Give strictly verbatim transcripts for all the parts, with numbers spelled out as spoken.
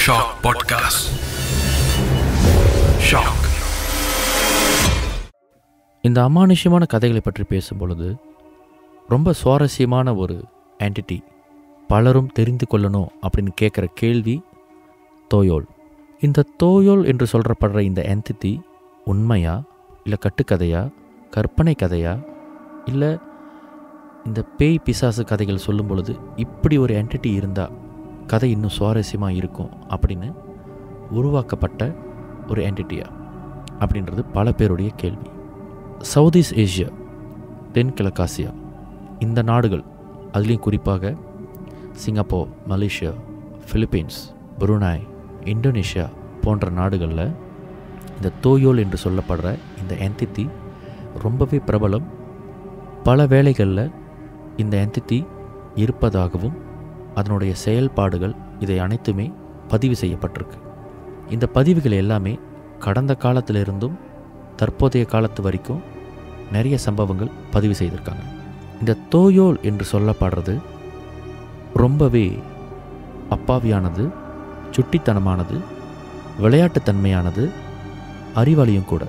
Shock podcast. Shock. இந்த அமானுஷ்யமான கதைகளை பற்றி பேசும் பொழுது ரொம்ப சுவாரஸ்யமான ஒரு என்டிட்டி பலரும் தெரிந்து கொள்ளணும் அப்படின்னு கேட்குற கேள்வி தோயோல். இந்த தோயோல் என்று சொல்கிறப்படுற இந்த என்டிட்டி உண்மையா, இல்லை கட்டுக்கதையா, கற்பனை கதையா, இல்லை இந்த பேய் பிசாசு கதைகள் சொல்லும் பொழுது இப்படி ஒரு என்டிட்டி இருந்தால் கதை இன்னும் சுவாரஸ்யமாக இருக்கும் அப்படின்னு உருவாக்கப்பட்ட ஒரு என்டிட்டியா அப்படின்றது பல பேருடைய கேள்வி. சவுத் ஈஸ்ட் ஏஷியா, தென்கிழக்காசியா, இந்த நாடுகள், அதுலேயும் குறிப்பாக Singapore, Malaysia, Philippines, Brunei, Indonesia போன்ற நாடுகளில் இந்த தோயோல் என்று சொல்லப்படுற இந்த என்டிட்டி ரொம்பவே பிரபலம். பல வேளைகளில் இந்த என்டிட்டி இருப்பதாகவும் அதனுடைய செயல்பாடுகள் இதை அனைத்துமே பதிவு செய்யப்பட்டிருக்கு. இந்த பதிவுகள் எல்லாமே கடந்த காலத்திலிருந்தும் தற்போதைய காலத்து வரைக்கும் நிறைய சம்பவங்கள் பதிவு செய்திருக்காங்க. இந்த தோயோல் என்று சொல்லப்படுறது ரொம்பவே அப்பாவியானது, சுட்டித்தனமானது, விளையாட்டுத்தன்மையானது, அறிவாளியும் கூட.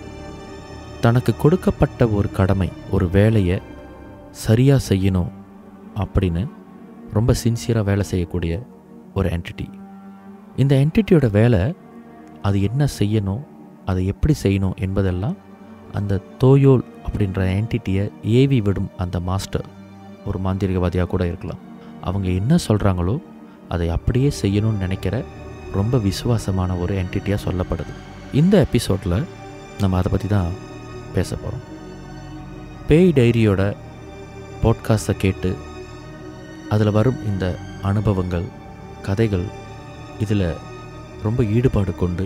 தனக்கு கொடுக்கப்பட்ட ஒரு கடமை, ஒரு வேலையை சரியாக செய்யணும் அப்படின்னு ரொம்ப சின்சியராக வேலை செய்யக்கூடிய ஒரு என்டிட்டி. இந்த என்டிட்டியோட வேலை அது என்ன செய்யணும், அதை எப்படி செய்யணும் என்பதெல்லாம் அந்த தோயோல் அப்படின்ற என்டிட்டியை ஏவி விடும் அந்த மாஸ்டர், ஒரு மாந்திரிகவாதியாக கூட இருக்கலாம், அவங்க என்ன சொல்கிறாங்களோ அதை அப்படியே செய்யணும்னு நினைக்கிற ரொம்ப விசுவாசமான ஒரு என்டிட்டியாக சொல்லப்படுது. இந்த எபிசோடில் நம்ம அதை பற்றி தான் பேச போகிறோம். பேய் டைரியோட பாட்காஸ்ட்டை கேட்டு அதில் வரும் இந்த அனுபவங்கள், கதைகள், இதில் ரொம்ப ஈடுபாடு கொண்டு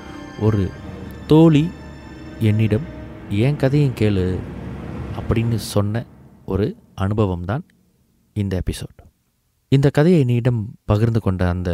ஒரு தோழி என்னிடம் என் கதையும் கேளு அப்படின்னு சொன்ன ஒரு அனுபவம் தான் இந்த எபிசோட். இந்த கதையை என்னிடம் பகிர்ந்து கொண்ட அந்த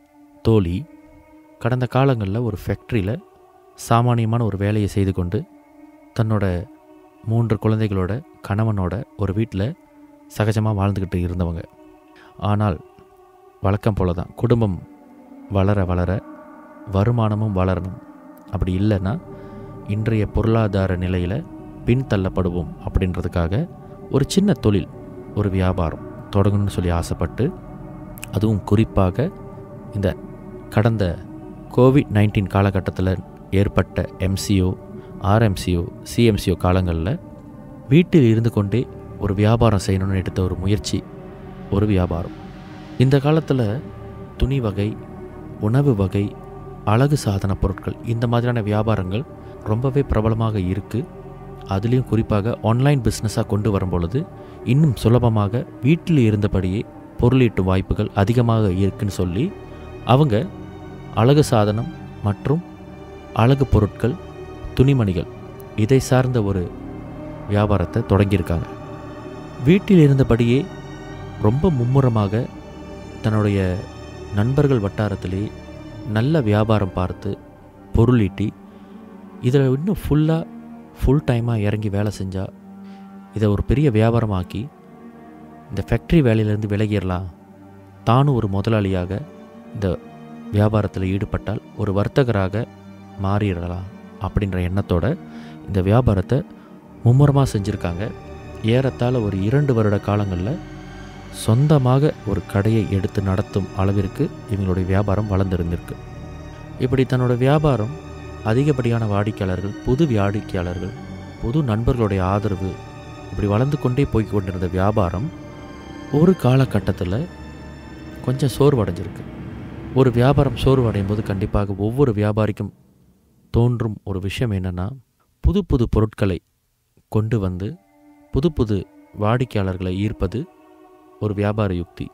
தோழி கடந்த காலங்களில் ஒரு ஃபேக்ட்ரியில் சாமானியமான ஒரு வேலையை செய்து கொண்டு தன்னோட மூன்று குழந்தைகளோட கணவனோட ஒரு வீட்டில் சகஜமாக வாழ்ந்துக்கிட்டு இருந்தவங்க. ஆனால் வழக்கம் போல தான் குடும்பம் வளர வளர வருமானமும் வளரணும், அப்படி இல்லைன்னா இன்றைய பொருளாதார நிலையில் பின்தள்ளப்படுவோம் அப்படின்றதுக்காக ஒரு சின்ன தொழில், ஒரு வியாபாரம் தொடங்கணும்னு சொல்லி ஆசைப்பட்டு, அதுவும் குறிப்பாக இந்த கடந்த கோவிட் நைன்டீன் காலகட்டத்தில் ஏற்பட்ட எம்சிஓ, ஆர்எம்சிஓ, சிஎம்சிஓ காலங்களில் வீட்டில் இருந்து கொண்டே ஒரு வியாபாரம் செய்யணும்னு எடுத்த ஒரு முயற்சி, ஒரு வியாபாரம். இந்த காலத்தில் துணி வகை, உணவு வகை, அழகு சாதன பொருட்கள், இந்த மாதிரியான வியாபாரங்கள் ரொம்பவே பிரபலமாக இருக்குது. அதுலேயும் குறிப்பாக ஆன்லைன் பிஸ்னஸாக கொண்டு வரும் பொழுது இன்னும் சுலபமாக வீட்டில் இருந்தபடியே பொருளீட்டும் வாய்ப்புகள் அதிகமாக இருக்குன்னு சொல்லி அவங்க அழகு சாதனம் மற்றும் அழகு பொருட்கள், துணிமணிகள், இதை சார்ந்த ஒரு வியாபாரத்தை தொடங்கியிருக்காங்க. வீட்டில் இருந்தபடியே ரொம்ப மும்முரமாக தன்னுடைய நண்பர்கள் வட்டாரத்திலே நல்ல வியாபாரம் பார்த்து பொருளீட்டி இதில் இன்னும் ஃபுல்லாக ஃபுல் டைமாக இறங்கி வேலை செஞ்சால் இதை ஒரு பெரிய வியாபாரமாக்கி இந்த ஃபேக்ட்ரி வேலையிலேருந்து விலகிடலாம், தானும் ஒரு முதலாளியாக இந்த வியாபாரத்தில் ஈடுபட்டால் ஒரு வர்த்தகராக மாறிடலாம் அப்படின்ற எண்ணத்தோட இந்த வியாபாரத்தை மும்முரமாக செஞ்சுருக்காங்க. ஏறத்தாழ ஒரு இரண்டு வருட காலங்களில் சொந்தமாக ஒரு கடையை எடுத்து நடத்தும் அளவிற்கு இவங்களுடைய வியாபாரம் வளர்ந்துருந்திருக்கு. இப்படி தன்னோட வியாபாரம், அதிகப்படியான வாடிக்கையாளர்கள், புது வாடிக்கையாளர்கள், புது நண்பர்களுடைய ஆதரவு, இப்படி வளர்ந்து கொண்டே போய் கொண்டிருந்த வியாபாரம் ஒரு காலகட்டத்தில் கொஞ்சம் சோர்வடைஞ்சிருக்கு. ஒரு வியாபாரம் சோர்வடையும் போது கண்டிப்பாக ஒவ்வொரு வியாபாரிக்கும் தோன்றும் ஒரு விஷயம் என்னென்னா, புது புது பொருட்களை கொண்டு வந்து புது புது வாடிக்கையாளர்களை ஈர்ப்பது ஒரு வியாபார யுக்தி.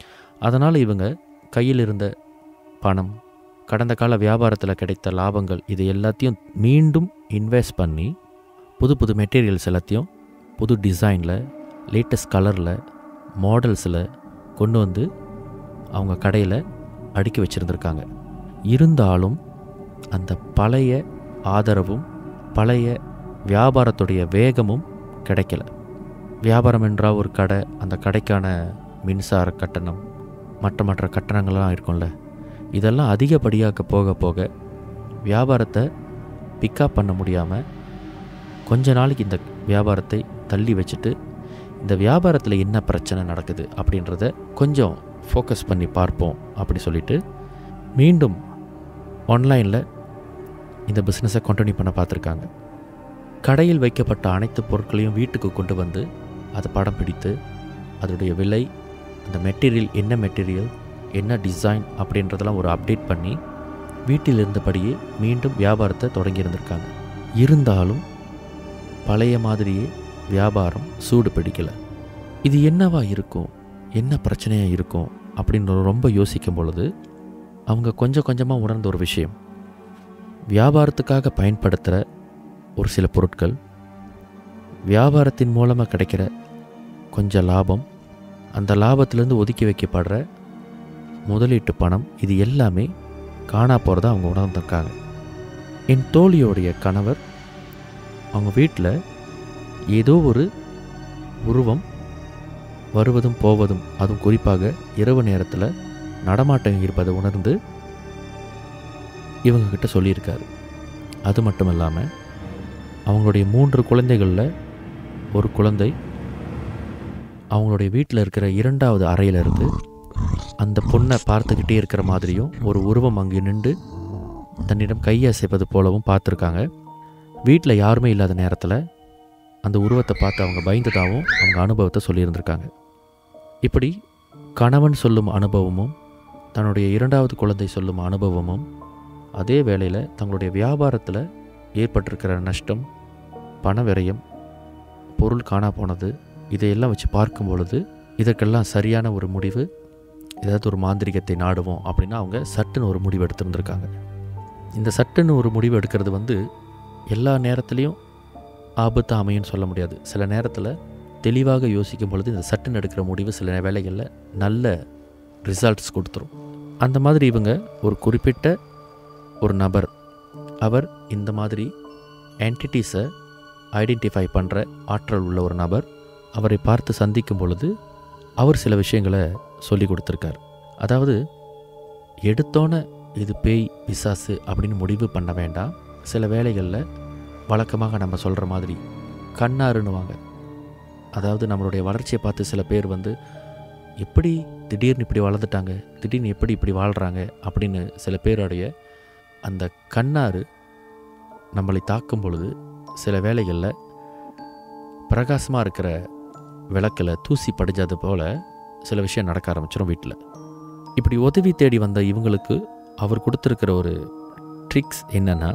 அதனால் இவங்க கையில் இருந்த பணம், கடந்த கால வியாபாரத்தில் கிடைத்த லாபங்கள், இது எல்லாத்தையும் மீண்டும் இன்வெஸ்ட் பண்ணி புது புது மெட்டீரியல்ஸ் எல்லாத்தையும் புது டிசைனில், லேட்டஸ்ட் கலரில், மாடல்ஸில் கொண்டு வந்து அவங்க கடையில் அடுக்கி வச்சுருந்துருக்காங்க. இருந்தாலும் அந்த பழைய ஆதரவும் பழைய வியாபாரத்துடைய வேகமும் கிடைக்கல. வியாபாரம் என்றால் ஒரு கடை, அந்த கடைக்கான மின்சார கட்டணம், மற்ற மற்ற கட்டணங்கள்லாம் இருக்கும்ல, இதெல்லாம் அதிகப்படியாக்க போக போக வியாபாரத்தை பிக்கப் பண்ண முடியாமல் கொஞ்ச நாளைக்கு இந்த வியாபாரத்தை தள்ளி வச்சுட்டு இந்த வியாபாரத்தில் என்ன பிரச்சனை நடக்குது அப்படின்றத கொஞ்சம் ஃபோக்கஸ் பண்ணி பார்ப்போம் அப்படி சொல்லிவிட்டு மீண்டும் ஆன்லைனில் இந்த பிஸ்னஸை கண்டினியூ பண்ண பார்த்துருக்காங்க. கடையில் வைக்கப்பட்ட அனைத்து பொருட்களையும் வீட்டுக்கு கொண்டு வந்து அதை படம் பிடித்து அதோடைய விலை, அந்த மெட்டீரியல் என்ன மெட்டீரியல், என்ன டிசைன் அப்படின்றதெல்லாம் ஒரு அப்டேட் பண்ணி வீட்டில் இருந்தபடியே மீண்டும் வியாபாரத்தை தொடங்கியிருந்திருக்காங்க. இருந்தாலும் பழைய மாதிரியே வியாபாரம் சூடு பிடிக்கலை. இது என்னவா இருக்கும், என்ன பிரச்சனையாக இருக்கும் அப்படின்னு ரொம்ப யோசிக்கும் பொழுது அவங்க கொஞ்சம் கொஞ்சமாக உணர்ந்த ஒரு விஷயம், வியாபாரத்துக்காக பயன்படுத்துகிற ஒரு சில பொருட்கள், வியாபாரத்தின் மூலமாக கிடைக்கிற கொஞ்சம் லாபம், அந்த லாபத்திலேருந்து ஒதுக்கி வைக்கப்படுற முதலீட்டு பணம், இது எல்லாமே காணா போகிறதா அவங்க உணர்ந்திருக்காங்க. என் தோழியோடைய கணவர் அவங்க வீட்டில் ஏதோ ஒரு உருவம் வருவதும் போவதும், அதுவும் குறிப்பாக இரவு நேரத்தில் நடமாட்டம் இருப்பதை உணர்ந்து இவங்கக்கிட்ட சொல்லியிருக்காரு. அது மட்டும் இல்லாமல் அவங்களுடைய மூன்று குழந்தைகளில் ஒரு குழந்தை அவங்களுடைய வீட்டில் இருக்கிற இரண்டாவது அறையிலிருந்து அந்த பொண்ணை பார்த்துக்கிட்டே இருக்கிற மாதிரியும் ஒரு உருவம் அங்கே நின்று தன்னிடம் கையசைப்பது போலவும் பார்த்துருக்காங்க. வீட்டில் யாருமே இல்லாத நேரத்தில் அந்த உருவத்தை பார்த்து அவங்க பயந்ததாகவும் அவங்க அனுபவத்தை சொல்லியிருந்திருக்காங்க. இப்படி கணவன் சொல்லும் அனுபவமும் தன்னுடைய இரண்டாவது குழந்தை சொல்லும் அனுபவமும் அதே வேளையில் தங்களுடைய வியாபாரத்தில் ஏற்பட்டிருக்கிற நஷ்டம், பண விரயம், பொருள் காணா போனது, இதையெல்லாம் வச்சு பார்க்கும் பொழுது இதற்கெல்லாம் சரியான ஒரு முடிவு, ஏதாவது ஒரு மாந்திரிகத்தை நாடுவோம் அப்படின்னா அவங்க சட்டுன்னு ஒரு முடிவு எடுத்துருந்துருக்காங்க. இந்த சட்டுன்னு ஒரு முடிவு எடுக்கிறது வந்து எல்லா நேரத்துலையும் ஆபத்து அமையும்னு சொல்ல முடியாது. சில நேரத்தில் தெளிவாக யோசிக்கும் பொழுது இந்த சட்டுன்னு எடுக்கிற முடிவு சில வேளைகளில் நல்ல ரிசல்ட்ஸ் கொடுத்துரும். அந்த மாதிரி இவங்க ஒரு குறிப்பிட்ட ஒரு நபர், அவர் இந்த மாதிரி என்டிட்டிஸை ஐடென்டிஃபை பண்ணுற ஆற்றல் உள்ள ஒரு நபர், அவரை பார்த்து சந்திக்கும் பொழுது அவர் சில விஷயங்களை சொல்லி கொடுத்துருக்கார். அதாவது எடுத்தோன்னே இது பேய் பிசாசு அப்படின்னு முடிவு பண்ண வேண்டாம். சில வேளைகளில் வழக்கமாக நம்ம சொல்கிற மாதிரி கண்ணாருன்னுவாங்க. அதாவது நம்மளுடைய வளர்ச்சியை பார்த்து சில பேர் வந்து எப்படி திடீர்னு இப்படி வளர்ந்துட்டாங்க, திடீர்னு எப்படி இப்படி வாழ்கிறாங்க அப்படின்னு சில பேருடைய அந்த கண்ணாறு நம்மளை தாக்கும் பொழுது சில வேளைகளில் பிரகாசமாக இருக்கிற விளக்கில் தூசி படிஞ்சது போல் சில விஷயம் நடக்க ஆரம்பிச்சிடும் வீட்டில். இப்படி உதவி தேடி வந்த இவங்களுக்கு அவர் கொடுத்துருக்கிற ஒரு ட்ரிக்ஸ் என்னென்னா,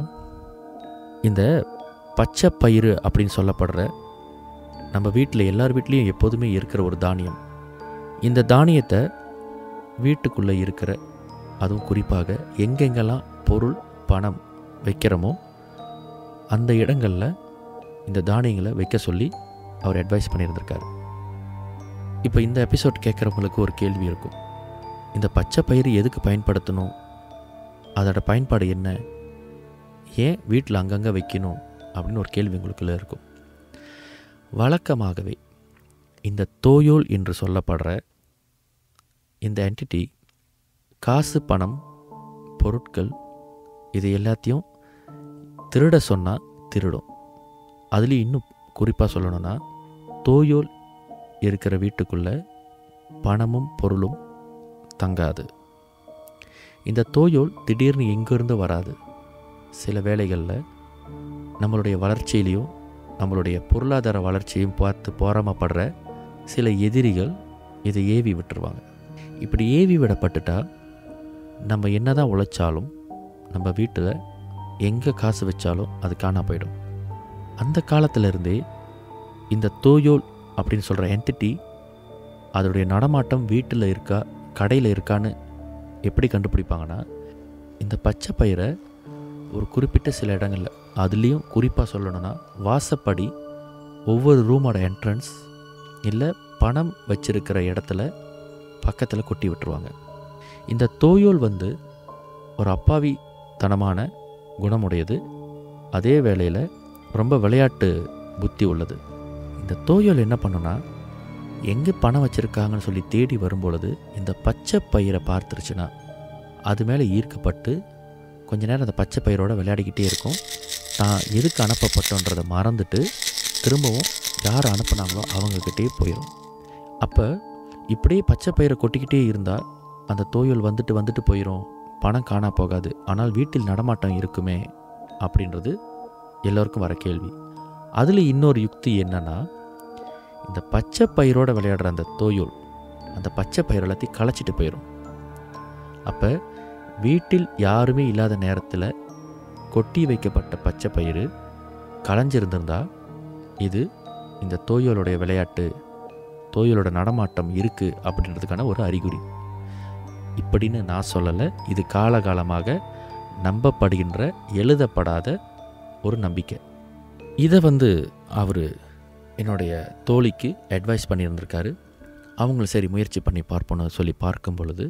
இந்த பச்சை பயிறு அப்படின்னு சொல்லப்படுற நம்ம வீட்டில் எல்லார் வீட்லேயும் எப்போதுமே இருக்கிற ஒரு தானியம், இந்த தானியத்தை வீட்டுக்குள்ளே இருக்கிற, அதுவும் குறிப்பாக எங்கெங்கெல்லாம் பொருள் பணம் வைக்கிறோமோ அந்த இடங்களில் இந்த தானியங்களை வைக்க சொல்லி அவர் அட்வைஸ் பண்ணியிருந்திருக்காரு. இப்போ இந்த எபிசோட் கேட்குறவங்களுக்கு ஒரு கேள்வி இருக்கும், இந்த பச்சை பயிறு எதுக்கு பயன்படுத்தணும், அதோட பயன்பாடு என்ன, ஏன் வீட்டில் அங்கங்கே வைக்கணும் அப்படின்னு ஒரு கேள்வி உங்களுக்குள்ளே இருக்கும். வழக்கமாகவே இந்த தோயோல் என்று சொல்லப்படுற இந்த என்டிட்டி காசு, பணம், பொருட்கள் இது எல்லாத்தையும் திருட சொன்னால் திருடும். அதுலேயும் இன்னும் குறிப்பாக சொல்லணும்னா, தோயோல் இருக்கிற வீட்டுக்குள்ளே பணமும் பொருளும் தங்காது. இந்த தோயோல் திடீர்னு எங்கேருந்து வராது. சில வேளைகளில் நம்மளுடைய வளர்ச்சியிலையும் நம்மளுடைய பொருளாதார வளர்ச்சியும் பார்த்து போராமப்படுற சில எதிரிகள் இதை ஏவி விட்டுருவாங்க. இப்படி ஏவி விடப்பட்டுட்டா நம்ம என்ன தான் உழைச்சாலும் நம்ம வீட்டில் எங்கே காசு வச்சாலும் அது காணா போயிடும். அந்த காலத்திலருந்தே இந்த தோயோல் அப்படின்னு சொல்கிற என்டிட்டி அதோடைய நடமாட்டம் வீட்டில் இருக்கா கடையில் இருக்கான்னு எப்படி கண்டுபிடிப்பாங்கன்னா, இந்த பச்சை பயிரை ஒரு குறிப்பிட்ட சில இடங்களில், அதுலேயும் குறிப்பாக சொல்லணும்னா வாசப்படி, ஒவ்வொரு ரூமோட என்ட்ரன்ஸ் இல்லை பணம் வச்சிருக்கிற இடத்துல பக்கத்தில் கொட்டி விட்டுருவாங்க. இந்த தோயோல் வந்து ஒரு அப்பாவித்தனமான குணமுடையது, அதே வேளையில் ரொம்ப விளையாட்டு புத்தி உள்ளது. இந்த தோயோல் என்ன பண்ணுன்னா, எங்கே பணம் வச்சுருக்காங்கன்னு சொல்லி தேடி வரும்பொழுது இந்த பச்சை பயிரை பார்த்துருச்சுன்னா அது மேலே ஈர்க்கப்பட்டு கொஞ்ச நேரம் அந்த பச்சை பயிரோடு விளையாடிக்கிட்டே இருக்கும். தான் எதுக்கு அனுப்பப்பட்டோன்றதை மறந்துட்டு திரும்பவும் யார் அனுப்புனாங்களோ அவங்கக்கிட்டே போயிடும். அப்போ இப்படியே பச்சை பயிரை கொட்டிக்கிட்டே இருந்தால் அந்த தோயோல் வந்துட்டு வந்துட்டு போயிடும், பணம் காணா போகாது, ஆனால் வீட்டில் நடமாட்டம் இருக்குமே அப்படின்றது எல்லோருக்கும் வர கேள்வி. அதில் இன்னொரு யுக்தி என்னென்னா, இந்த பச்சை பயிரோடு விளையாடுற அந்த தோயோல் அந்த பச்சை பயிர் எல்லாத்தையும் களைச்சிட்டு போயிடும். அப்போ வீட்டில் யாருமே இல்லாத நேரத்தில் கொட்டி வைக்கப்பட்ட பச்சை பயிர் களைஞ்சிருந்திருந்தா இது இந்த தோயோலுடைய விளையாட்டு, தோயோலோட நடமாட்டம் இருக்குது அப்படின்றதுக்கான ஒரு அறிகுறி. இப்படின்னு நான் சொல்லலை, இது காலகாலமாக நம்பப்படுகின்ற எழுதப்படாத ஒரு நம்பிக்கை. இதை வந்து அவர் என்னுடைய தோழிக்கு அட்வைஸ் பண்ணியிருந்திருக்காரு. அவங்களும் சரி முயற்சி பண்ணி பார்ப்போன்னு சொல்லி பார்க்கும் பொழுது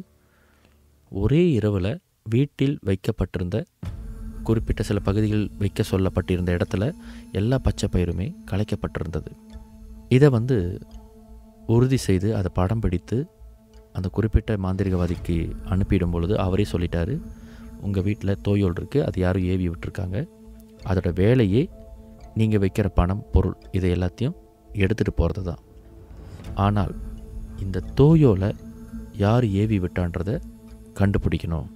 ஒரே இரவில் வீட்டில் வைக்கப்பட்டிருந்த குறிப்பிட்ட சில பகுதிகள் வைக்க சொல்லப்பட்டிருந்த இடத்துல எல்லா பச்சை பயிருமே கலைக்கப்பட்டிருந்தது. இதை வந்து உறுதி செய்து அதை படம் பிடித்து அந்த குறிப்பிட்ட மாந்திரிகவாதிக்கு அனுப்பிடும் பொழுது அவரே சொல்லிட்டாரு, உங்கள் வீட்டில் தோயோல் இருக்குது, அது யாரும் ஏவி விட்டுருக்காங்க, அதோட வேலையே நீங்கள் வைக்கிற பணம் பொருள் இதை எல்லாத்தையும் எடுத்துகிட்டு போகிறது தான். ஆனால் இந்த தோயோலை யார் ஏவி விட்டான்றதை கண்டுபிடிக்கணும்.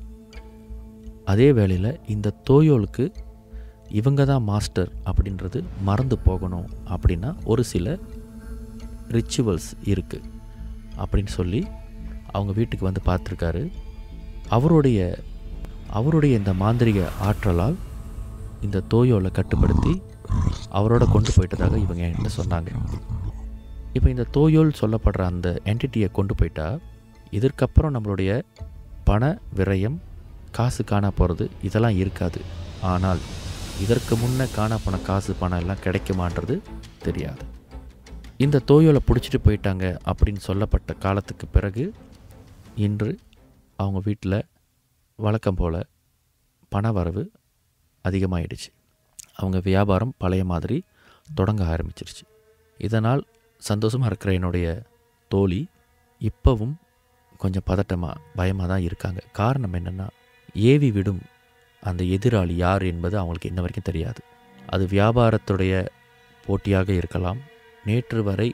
அதே வேளையில் இந்த தோயோலுக்கு இவங்க தான் மாஸ்டர் அப்படின்றது மறந்து போகணும் அப்படின்னா ஒரு சில ரிச்சுவல்ஸ் இருக்குது அப்படின்னு சொல்லி அவங்க வீட்டுக்கு வந்து பார்த்துருக்காரு. அவருடைய அவருடைய இந்த மாந்திரிக ஆற்றலால் இந்த தோயோலை கட்டுப்படுத்தி அவரோட கொண்டு போயிட்டதாக இவங்க என்கிட்ட சொன்னாங்க. இப்போ இந்த தோயோல் சொல்லப்படுற அந்த என்டிட்டியை கொண்டு போயிட்டா இதற்கப்புறம் நம்மளுடைய பண விரயம், காசு காணா போகிறது இதெல்லாம் இருக்காது. ஆனால் இதற்கு முன்னே காணா போன காசு பணம் எல்லாம் கிடைக்குமான்றது தெரியாது. இந்த தோயோலை பிடிச்சிட்டு போயிட்டாங்க அப்படின்னு சொல்லப்பட்ட காலத்துக்கு பிறகு இன்று அவங்க வீட்டில் வழக்கம் போல் பண வரவு அதிகமாகிடுச்சு. அவங்க வியாபாரம் பழைய மாதிரி தொடங்க ஆரம்பிச்சிருச்சு. இதனால் சந்தோஷமாக இருக்கிற என்னுடைய தோழி இப்போவும் கொஞ்சம் பதட்டமாக பயமாக தான் இருக்காங்க. காரணம் என்னென்னா, ஏவி விடும் அந்த எதிராளி யார் என்பது அவங்களுக்கு இன்ன வரைக்கும் தெரியாது. அது வியாபாரத்துடைய போட்டியாக இருக்கலாம். நேற்று வரை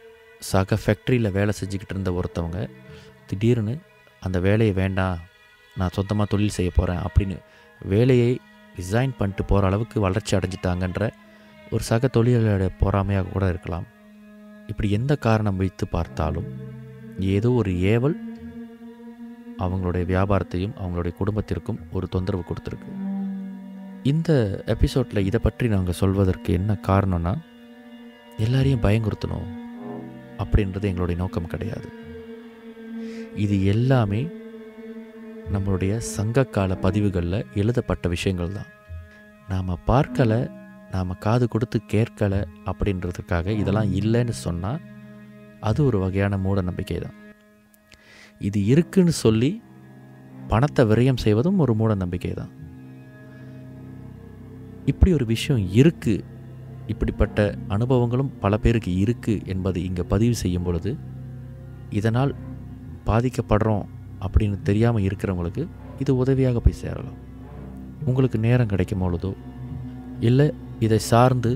சக ஃபேக்ட்ரியில் வேலை செஞ்சுக்கிட்டு இருந்த ஒருத்தவங்க திடீர்னு அந்த வேலையை வேண்டாம், நான் சொந்தமாக தொழில் செய்ய போகிறேன் அப்படின்னு வேலையை ரிசைன் பண்ணிட்டு போகிற அளவுக்கு வளர்ச்சி அடைஞ்சிட்டாங்கன்ற ஒரு சக தொழிலாளருடைய பொறாமையாக கூட இருக்கலாம். இப்படி எந்த காரணம் வைத்து பார்த்தாலும் ஏதோ ஒரு ஏவல் அவங்களுடைய வியாபாரத்தையும் அவங்களுடைய குடும்பத்திற்கும் ஒரு தொந்தரவு கொடுத்துருக்கு. இந்த எபிசோடில் இதை பற்றி நாங்கள் சொல்வதற்கு என்ன காரணம்னா, எல்லாரையும் பயங்குறுத்தணும் அப்படின்றது எங்களுடைய நோக்கம் கிடையாது. இது எல்லாமே நம்மளுடைய சங்ககால பதிவுகளில் எழுதப்பட்ட விஷயங்கள் தான். நாம் பார்க்கலை, நாம் காது கொடுத்து கேட்கலை அப்படின்றதுக்காக இதெல்லாம் இல்லைன்னு சொன்னால் அது ஒரு வகையான மூட நம்பிக்கை தான். இது இருக்குன்னு சொல்லி பணத்தை விரயம் செய்வதும் ஒரு மூட நம்பிக்கை தான். இப்படி ஒரு விஷயம் இருக்குது, இப்படிப்பட்ட அனுபவங்களும் பல பேருக்கு இருக்குது என்பதை இங்கே பதிவு செய்யும் பொழுது இதனால் பாதிக்கப்படுறோம் அப்படின்னு தெரியாமல் இருக்கிறவங்களுக்கு இது உதவியாக போய் சேரலாம். உங்களுக்கு நேரம் கிடைக்கும் பொழுதோ இல்லை இதை சார்ந்து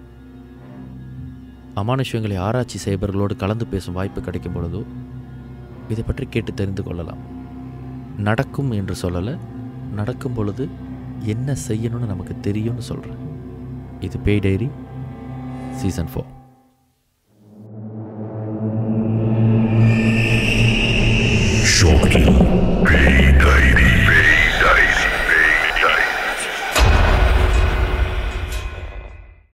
அமானுஷ்யங்களை ஆராய்ச்சி செய்பவர்களோடு கலந்து பேசும் வாய்ப்பு கிடைக்கும் பொழுதோ இதை பற்றி கேட்டு தெரிந்து கொள்ளலாம். நடக்கும் என்று சொல்லலை, நடக்கும் பொழுது என்ன செய்யணும்னு நமக்கு தெரியும்னு சொல்கிறேன். இது பேய் டைரி சீசன் ஃபோர்.